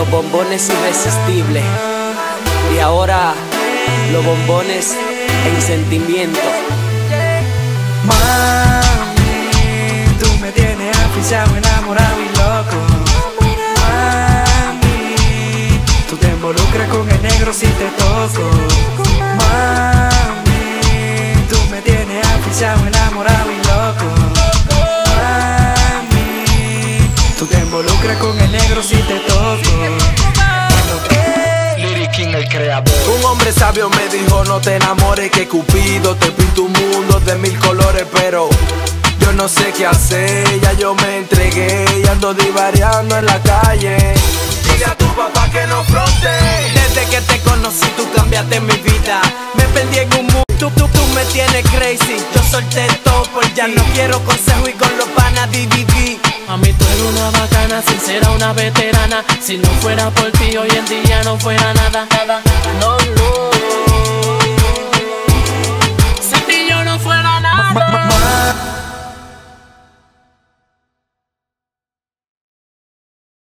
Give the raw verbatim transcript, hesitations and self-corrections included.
los bombones irresistibles. Y ahora los bombones en sentimiento. Mami, tú me tienes aficionado, enamorado y loco. Mami, tú te involucras con el negro si te toco. Mami, tú me tienes aficionado, enamorado y loco. Mami, tú te involucras con el negro si te toco. El creador. Un hombre sabio me dijo: no te enamores, que Cupido te pinta un mundo de mil colores. Pero yo no sé qué hacer, ya yo me entregué y ando divariando en la calle. Dile a tu papá que no fronte. Desde que te conocí tú cambiaste mi vida. Me perdí en un mundo, tú, tú, tú me tienes crazy. Yo solté todo por ya, no quiero consejo y con los panas dividí. A mí tú eres una bacana, sincera, una veterana. Si no fuera por ti hoy en día no fuera nada, nada. No, no.